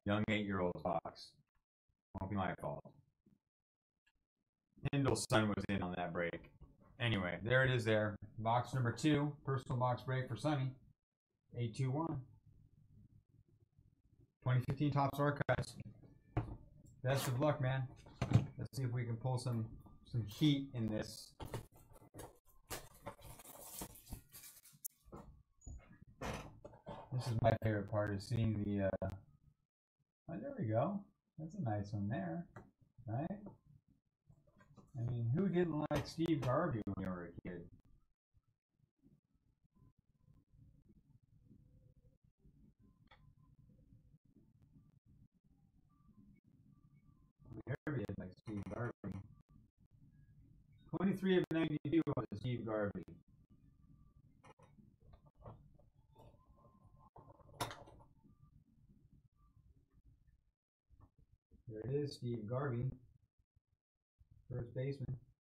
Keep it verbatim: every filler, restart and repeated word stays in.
young eight-year-old's box. Won't be my fault. Hindle's son was in on that break. Anyway, there it is there. Box number two, personal box break for Sonny. eight two one. twenty fifteen Topps Archives. Best of luck, man. Let's see if we can pull some some heat in this. This is my favorite part, is seeing the uh oh, there we go. That's a nice one there, right? I mean, who didn't like Steve Garvey when you were a kid? Everybody like Steve Garvey. twenty-three of ninety-two on the Steve Garvey. There it is, Steve Garvey, first baseman.